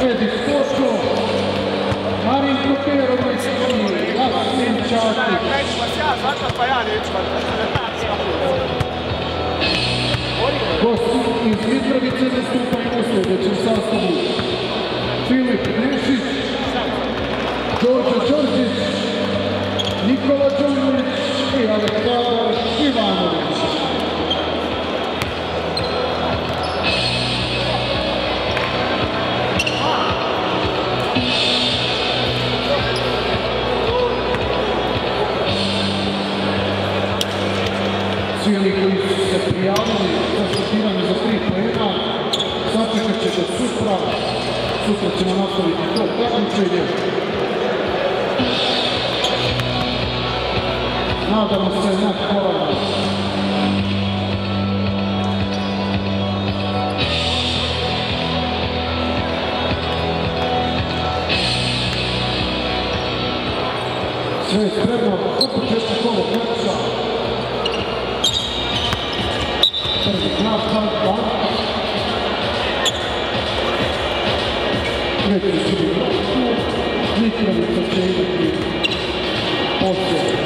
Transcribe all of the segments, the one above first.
Edi Skočko, Marinko Perović i Jasmin Čakić. Gosti iz Mitrovice nastupaju u sljedećem sastavu: Filip Nešić, Đorđe Đorđić, Nikola Đorđević i Aleksandar Ivanović. Svi oni koji su se prijavili za šutiranje za 3 poena, sačekat će do sutra. Sutra ćemo nastaviti to takmičenje. Nadamo se na poravno. Sve je spremno za početak ovog meča. Prvi nastav, treći će biti Mitrovica će imati poslije.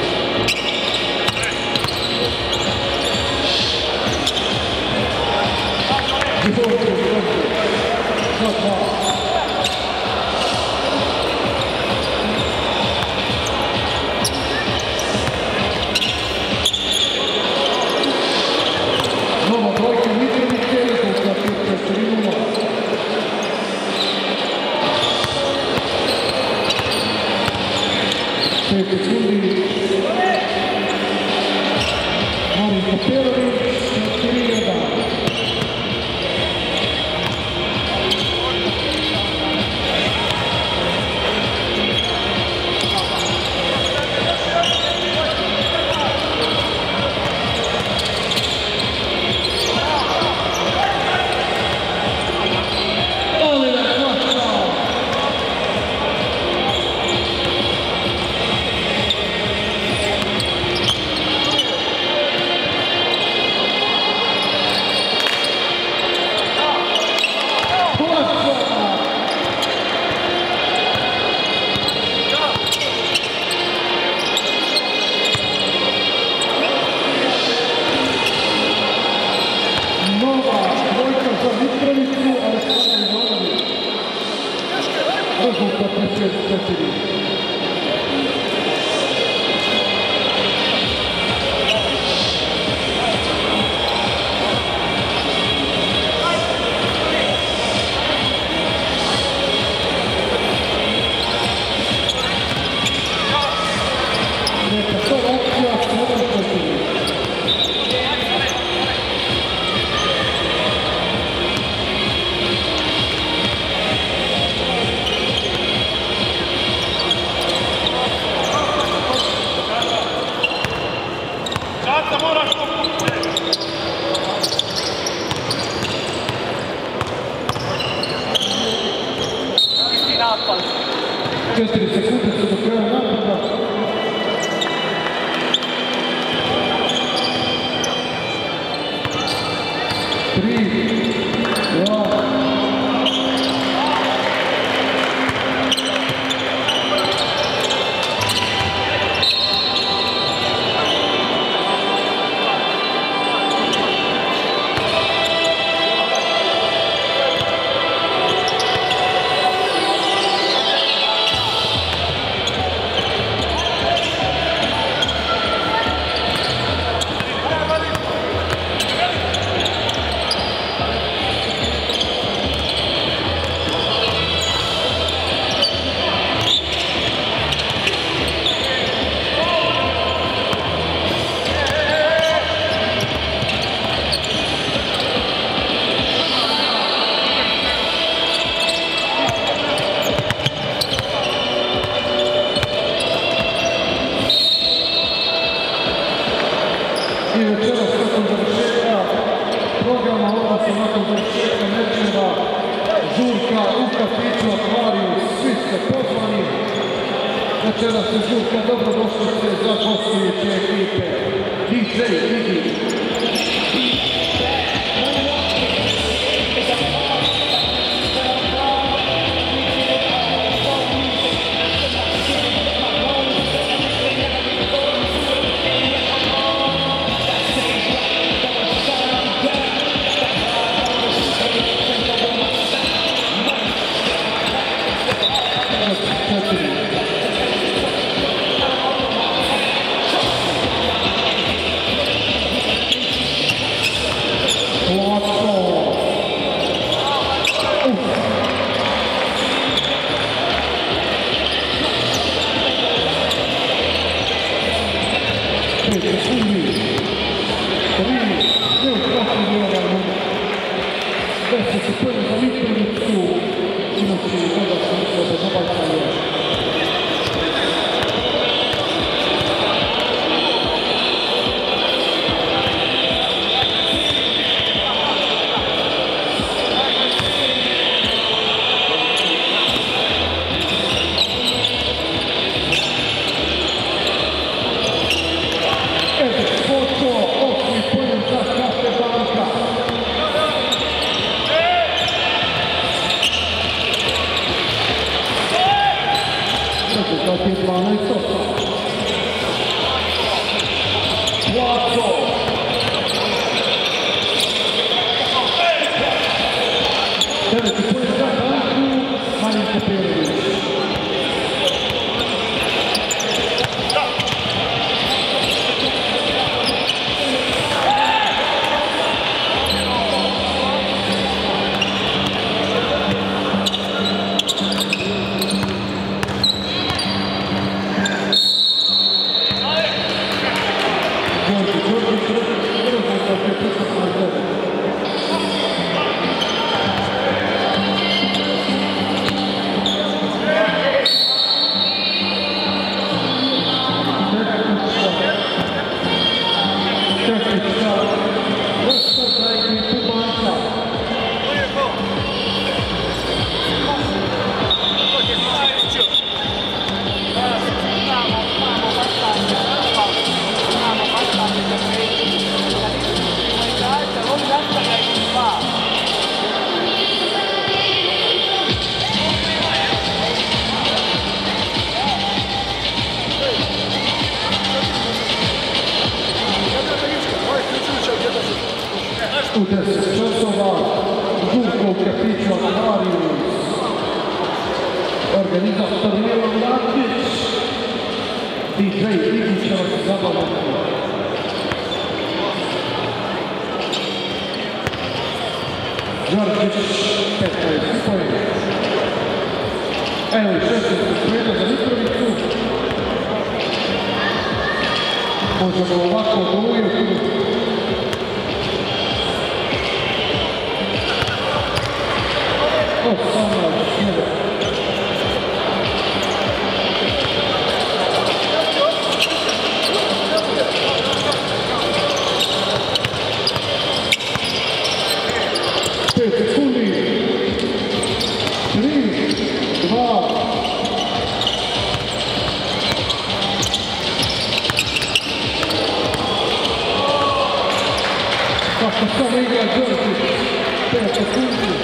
Nova brojka Mitrovice, rezultat je 4:0. Pet sekundi. Marinko Perović, 4:1. Večeras je žurka dobrodošlice za gostujuće ekipe. DJ Vidi. ukinući dodatno uslove za bacanje. U 10 časova Žurko u kafiću Aquarius, organizator Milan Latić, DJ Ivić će vas zabaviti. Đorđić 15 pojena. Evo i 16 pojena za Mitrovicu. Možemo ovako dojeti. Samo igra Đorđić, 5 sekundi.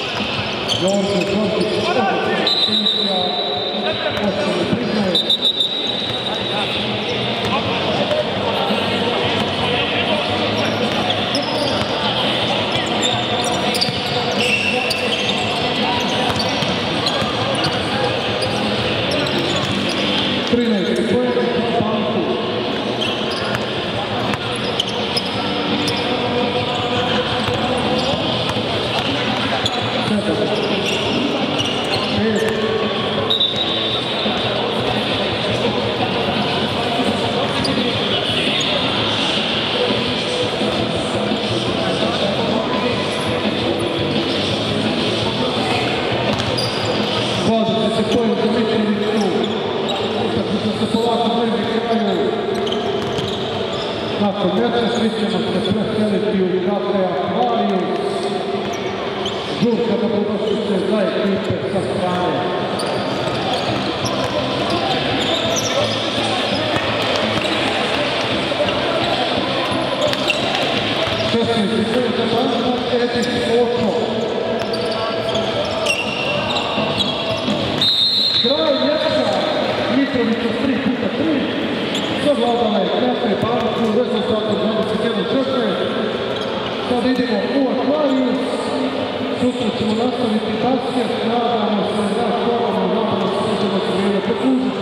Jorge Jorge, nakon meča, svi ćemo se preseliti u kafe Aquarius. Žurka dobrodošlice za ekipe sa strane. Edis Očo. Kraj meča, Mitrovića 3x3, savladala je Kafe Banku, rezultatom 21-16. Sad idemo u Aquarius, sutra ćemo nastaviti basket, nadamo se da